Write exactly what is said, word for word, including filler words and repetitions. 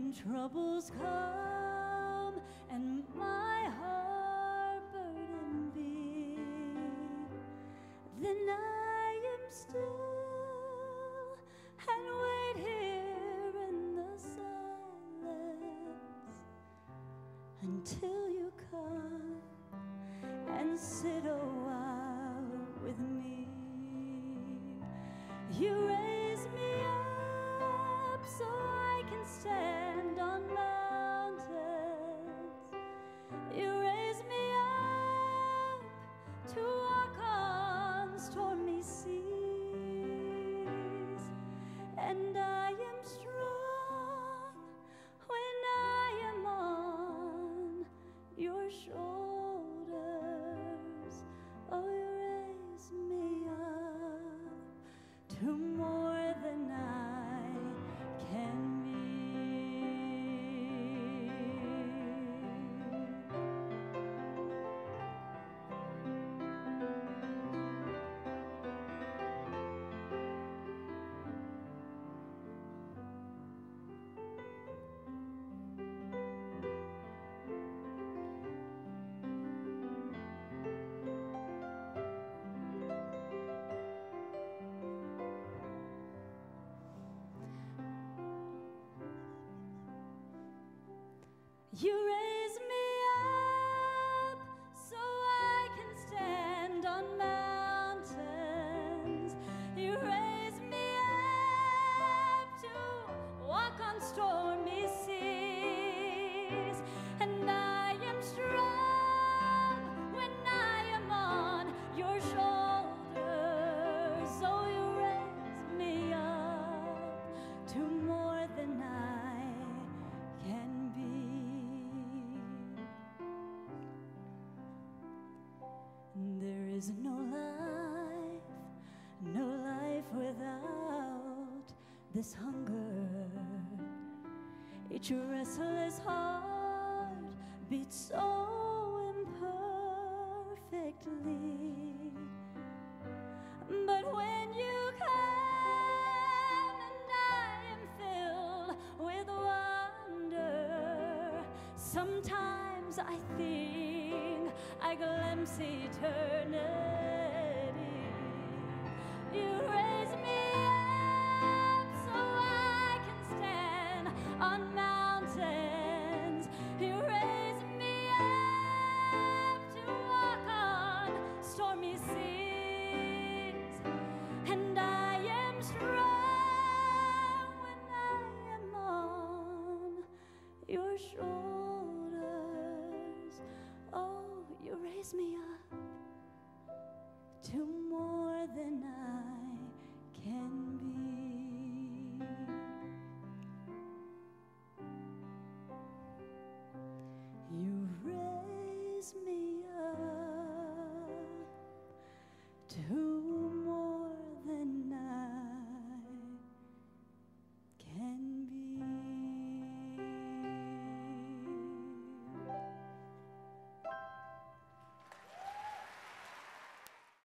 when troubles come and my heart burden be, then I am still and wait here in the silence until you come and sit a while with me. You raise me up so I can stand on mountains. You raise me up to walk on stormy seas, and I am strong when I am on your shoulders. Oh, you raise me up to more than I can be. You raise me up so I can stand on mountains. You raise me up to walk on stormy seas, and I am strong when I am on your shoulders. So you raise me up to more than I can be. There is no life, no life without this hunger. Each restless heart beats so imperfectly. But when you come and I am filled with wonder, sometimes I think I glimpse eternity. You raise me up so I can stand on mountains. You raise me up to walk on stormy seas, and I am strong when I am on your shoulders. Oh, you raise me up to more than I can be. You raise me up to